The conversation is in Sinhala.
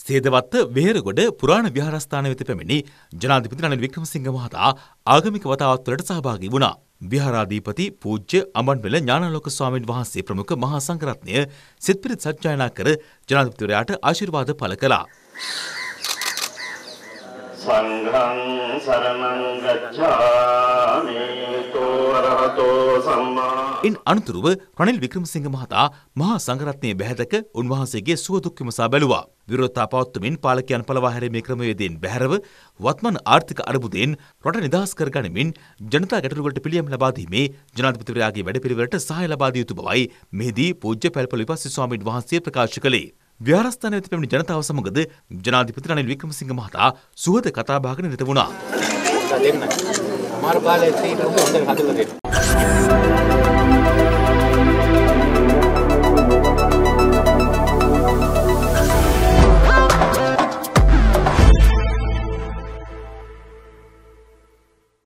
සේදවත්ත වෙහෙරගොඩ පුරාණ විහාරස්ථාන වෙත පැමිණි ජනාධිපති රනිල් වික්‍රමසිංහ මහතා ආගමික වතාවත් වලට සහභාගී වුණා. විහාරාධිපති පූජ්‍ය අඹන්වැල ඥානාලෝක ස්වාමීන් වහන්සේ ප්‍රමුඛ මහා සංඝරත්නය සිත්පිරිත් සජ්ජායනා කර ජනාධිපතිවරයාට ආශිර්වාද පළ කළා. සංඝං සරණං ගච්ඡාමි තෝ අරහතෝ සම්මා. ඉන් අනතුරුව රනිල් වික්‍රමසිංහ මහතා මහා සංඝරත්නයේ බැහැදක උන්වහන්සේගේ සුව දුක් විමසා බැලුවා. විරෝධතා පවත්වමින් පාලකයන් පළවා හැරීමේ ක්‍රමවේදයෙන් බැහැරව වත්මන් ආර්ථික අර්බුදයෙන් රට නිදහස් කර ගනිමින් ජනතා ගැටලුවලට පිළියම් ලබා දීමේ ජනාධිපතිවරයාගේ වැඩපිළිවෙලට සහාය ලබා දිය යුතු බවයි මෙහිදී පූජ්‍ය පැල්පොළ විපස්සී ස්වාමීන් වහන්සේ ප්‍රකාශ කළේ. විහාරස්ථාන වෙත පැමිණි ජනතාව සමගද ජනාධිපති රනිල් වික්‍රමසිංහ මහතා සුහද කතාබහක නිරත වුණා.